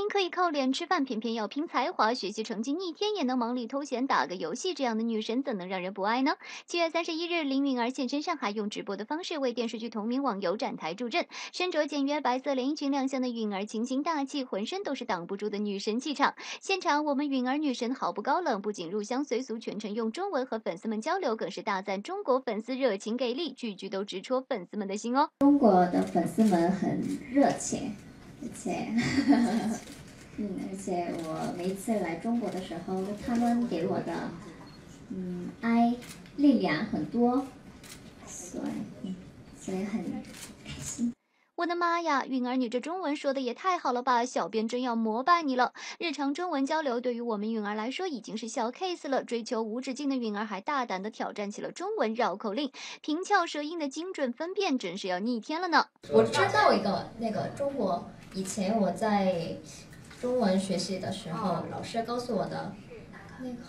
明可以靠脸吃饭，偏偏要拼才华，学习成绩逆天也能忙里偷闲打个游戏，这样的女神怎能让人不爱呢？7月31日，林允儿现身上海，用直播的方式为电视剧同名网游展台助阵。身着简约白色连衣裙亮相的允儿，清新大气，浑身都是挡不住的女神气场。现场，我们允儿女神毫不高冷，不仅入乡随俗，全程用中文和粉丝们交流，更是大赞中国粉丝热情给力，句句都直戳粉丝们的心哦。 中国的粉丝们很热情。而且我每一次来中国的时候，他们给我的爱力量很多，所以很开心。 我的妈呀，允儿你这中文说的也太好了吧！小编真要膜拜你了。日常中文交流对于我们允儿来说已经是小 case 了，追求无止境的允儿还大胆地挑战起了中文绕口令，平翘舌音的精准分辨真是要逆天了呢。 我知道一个中国，以前我在中文学习的时候，老师告诉我的那个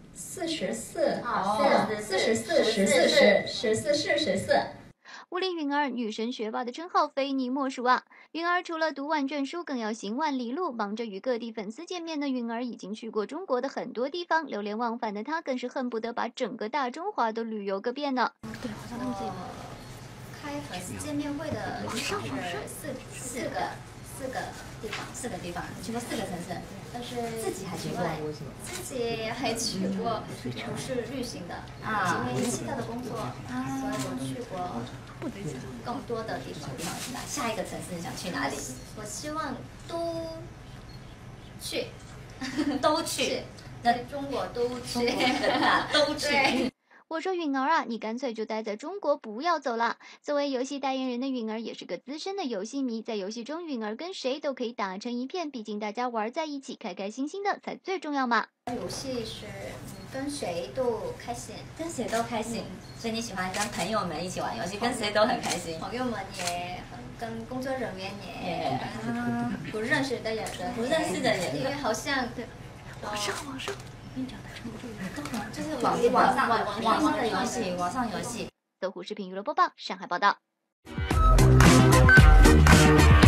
44，14 武林允儿女神学霸的称号非你莫属啊！允儿除了读万卷书，更要行万里路。忙着与各地粉丝见面的允儿，已经去过中国的很多地方，流连忘返的她更是恨不得把整个大中华都旅游个遍呢。 对，好像他们自己开粉丝见面会的地方是四个地方，去过4个城市，但是自己还去过，不是旅行的，因为其他的工作，所以我去过更多的地方。下一个城市你想去哪里？我希望都去，在中国都去，都去。 我说允儿啊，你干脆就待在中国，不要走了。作为游戏代言人的允儿也是个资深的游戏迷，在游戏中允儿跟谁都可以打成一片，毕竟大家玩在一起，开开心心的才最重要嘛。 游戏是跟谁都开心，所以你喜欢跟朋友们一起玩游戏，跟谁都很开心。朋友们也跟工作人员也不认识的人，因为好像网上。就是网上游戏。 搜狐视频娱乐播报，上海报道。